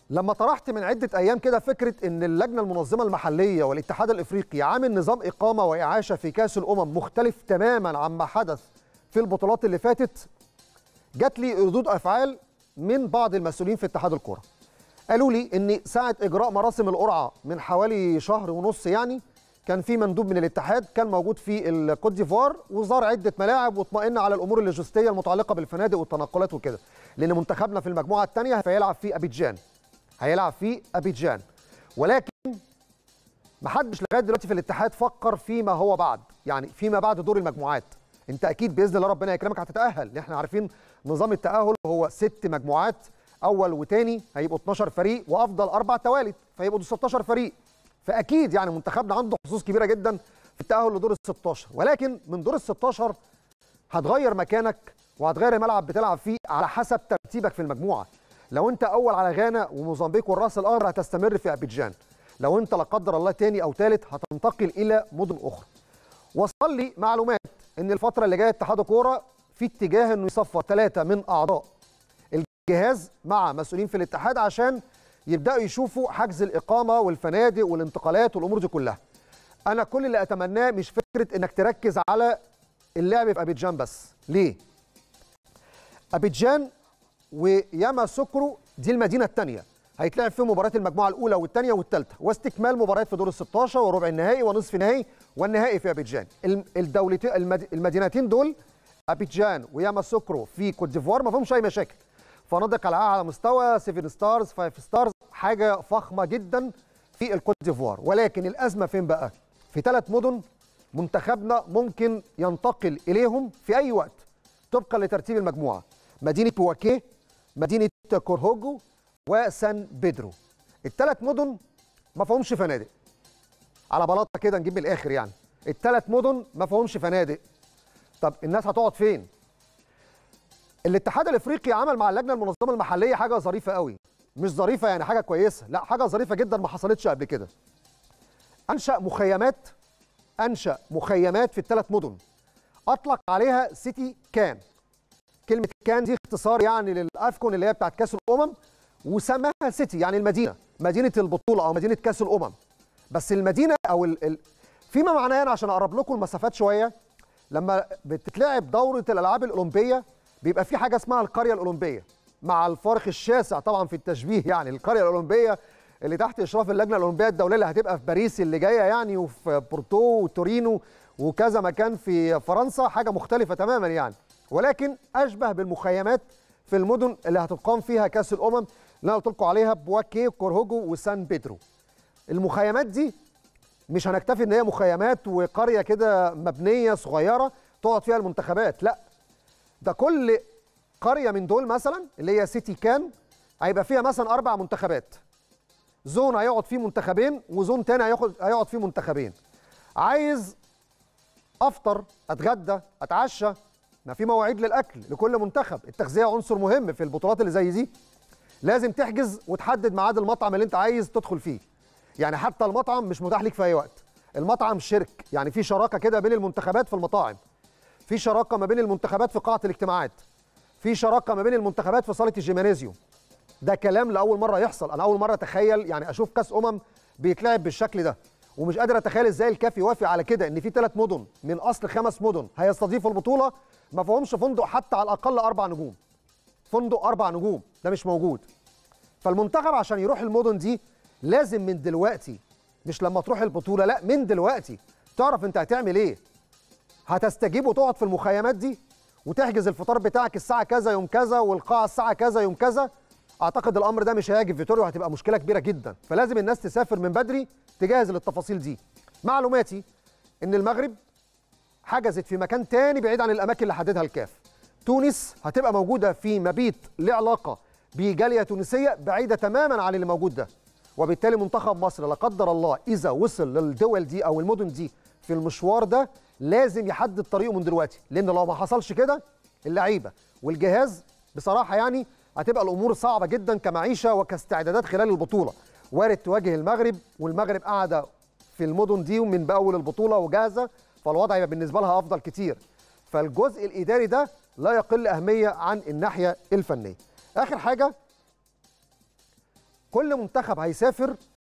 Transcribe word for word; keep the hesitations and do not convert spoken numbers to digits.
لما طرحت من عدة أيام كده فكرة إن اللجنة المنظمة المحلية والاتحاد الإفريقي عامل نظام إقامة وإعاشة في كأس الأمم مختلف تماماً عما حدث في البطولات اللي فاتت، جات لي ردود أفعال من بعض المسؤولين في اتحاد الكرة. قالوا لي إن ساعة إجراء مراسم القرعة من حوالي شهر ونص يعني كان في مندوب من الاتحاد كان موجود في الكوت ديفوار وزار عدة ملاعب واطمئن على الأمور اللوجستية المتعلقة بالفنادق والتنقلات وكده، لأن منتخبنا في المجموعة الثانية هيلعب في أبيجان. هيلعب في أبيجان، ولكن ما حدش لغايه دلوقتي في الاتحاد فكر فيما هو بعد، يعني فيما بعد دور المجموعات. انت اكيد باذن الله ربنا يكرمك هتتاهل، احنا عارفين نظام التاهل هو ست مجموعات، اول وثاني هيبقوا اتناشر فريق وافضل اربع توالت فيبقوا ستاشر فريق، فاكيد يعني منتخبنا عنده حظوظ كبيره جدا في التاهل لدور ال ستاشر، ولكن من دور ال ستاشر هتغير مكانك وهتغير الملعب بتلعب فيه على حسب ترتيبك في المجموعه. لو انت اول على غانا وموزمبيق والراس الاخضر هتستمر في ابيجان، لو انت لا قدر الله تاني او ثالث هتنتقل الى مدن اخرى. وصل لي معلومات ان الفتره اللي جايه اتحاد الكوره في اتجاه انه يصفر ثلاثه من اعضاء الجهاز مع مسؤولين في الاتحاد عشان يبداوا يشوفوا حجز الاقامه والفنادق والانتقالات والامور دي كلها. انا كل اللي اتمناه مش فكره انك تركز على اللعب في ابيجان بس. ليه؟ ابيجان وياماسوكرو دي المدينه الثانيه هيتلعب فيهم مباريات المجموعه الاولى والثانيه والثالثه واستكمال مباريات في دور ال ستاشر وربع النهائي ونصف النهائي والنهائي في ابيجان. الدولتين المدينتين دول ابيجان وياماسوكرو في كوت ديفوار ما فيهمش اي مشاكل، فنادق على اعلى مستوى، سبعة ستارز خمسة ستارز، حاجه فخمه جدا في الكوت ديفوار. ولكن الازمه فين بقى؟ في ثلاث مدن منتخبنا ممكن ينتقل اليهم في اي وقت طبقا لترتيب المجموعه: مدينه بواكيه، مدينه كورهوجو، وسان بيدرو. الثلاث مدن ما فيهمش فنادق، على بلاطه كده نجيب من الاخر يعني. الثلاث مدن ما فيهمش فنادق. طب الناس هتقعد فين؟ الاتحاد الافريقي عمل مع اللجنه المنظمه المحليه حاجه ظريفه قوي، مش ظريفه يعني حاجه كويسه، لا حاجه ظريفه جدا ما حصلتش قبل كده. انشا مخيمات انشا مخيمات في الثلاث مدن اطلق عليها سيتي كان. كلمه كان دي اختصار يعني للافكون اللي هي بتاعت كاس الامم، وسماها سيتي يعني المدينه، مدينه البطوله او مدينه كاس الامم. بس المدينه او ال... ال... فيما معناه انا عشان اقرب لكم المسافات شويه، لما بتتلعب دوره الالعاب الاولمبيه بيبقى في حاجه اسمها القريه الاولمبيه، مع الفارق الشاسع طبعا في التشبيه يعني. القريه الاولمبيه اللي تحت اشراف اللجنه الاولمبيه الدوليه اللي هتبقى في باريس اللي جايه يعني، وفي بورتو وتورينو وكذا مكان في فرنسا، حاجه مختلفه تماما يعني، ولكن اشبه بالمخيمات في المدن اللي هتقام فيها كاس الامم اللي انا قلت لكم عليها: بواكيه، كورهوجو، وسان بيدرو. المخيمات دي مش هنكتفي ان هي مخيمات وقريه كده مبنيه صغيره تقعد فيها المنتخبات، لا، ده كل قريه من دول مثلا اللي هي سيتي كان هيبقى فيها مثلا اربع منتخبات، زون هيقعد فيه منتخبين وزون تاني هياخد هيقعد فيه منتخبين. عايز افطر، اتغدى، اتعشى، ما في مواعيد للاكل لكل منتخب. التغذيه عنصر مهم في البطولات اللي زي دي، لازم تحجز وتحدد ميعاد المطعم اللي انت عايز تدخل فيه. يعني حتى المطعم مش متاح ليك في اي وقت، المطعم شرك، يعني في شراكه كده بين المنتخبات في المطاعم، في شراكه ما بين المنتخبات في قاعه الاجتماعات، في شراكه ما بين المنتخبات في صاله الجيمنازيوم. ده كلام لاول مره يحصل، انا اول مره اتخيل يعني اشوف كاس امم بيتلعب بالشكل ده، ومش قادر اتخيل ازاي الكاف يوافق على كده ان في ثلاث مدن من اصل خمس مدن هيستضيفوا البطوله ما فيهمش فندق حتى على الاقل اربع نجوم. فندق اربع نجوم ده مش موجود. فالمنتخب عشان يروح المدن دي لازم من دلوقتي، مش لما تروح البطوله، لا من دلوقتي تعرف انت هتعمل ايه. هتستجيب وتقعد في المخيمات دي وتحجز الفطار بتاعك الساعه كذا يوم كذا والقاعه الساعه كذا يوم كذا. اعتقد الامر ده مش هيعجب فيتوريا وهتبقى مشكله كبيره جدا، فلازم الناس تسافر من بدري تجهز للتفاصيل دي. معلوماتي ان المغرب حجزت في مكان تاني بعيد عن الاماكن اللي حددها الكاف. تونس هتبقى موجوده في مبيت له علاقه بجاليه تونسيه بعيده تماما عن اللي موجود ده، وبالتالي منتخب مصر لا قدر الله اذا وصل للدول دي او المدن دي في المشوار ده لازم يحدد طريقه من دلوقتي، لان لو ما حصلش كده اللعيبه والجهاز بصراحه يعني هتبقى الامور صعبه جدا كمعيشه وكاستعدادات خلال البطوله. وارد تواجه المغرب والمغرب قاعده في المدن دي من باول البطوله وجاهزه، فالوضع يبقى بالنسبه لها افضل كتير. فالجزء الاداري ده لا يقل اهميه عن الناحيه الفنيه. اخر حاجه، كل منتخب هيسافر